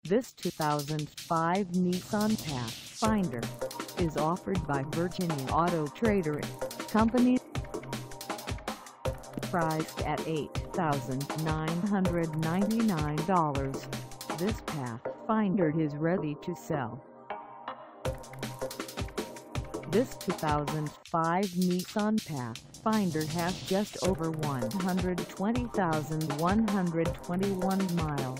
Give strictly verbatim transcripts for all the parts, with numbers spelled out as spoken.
This two thousand five Nissan Pathfinder is offered by Virginia Auto Trader Company. Priced at eight thousand nine hundred ninety-nine dollars, this Pathfinder is ready to sell. This two thousand five Nissan Pathfinder has just over one hundred twenty thousand one hundred twenty-one miles.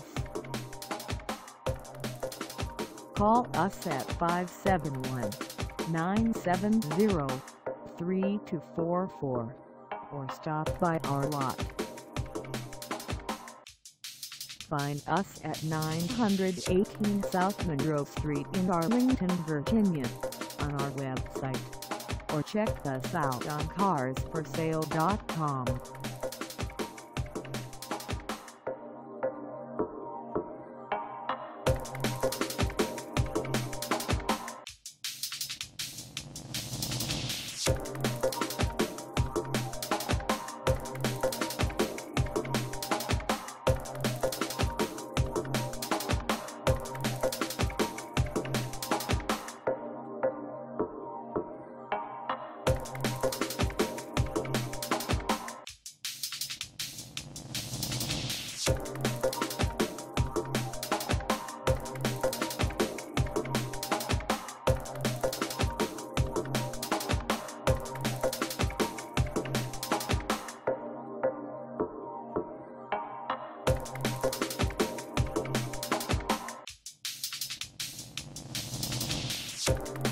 Call us at five seven one, nine seven zero, three two four four or stop by our lot. Find us at nine eighteen South Monroe Street in Arlington, Virginia, on our website, or check us out on cars for sale dot com. You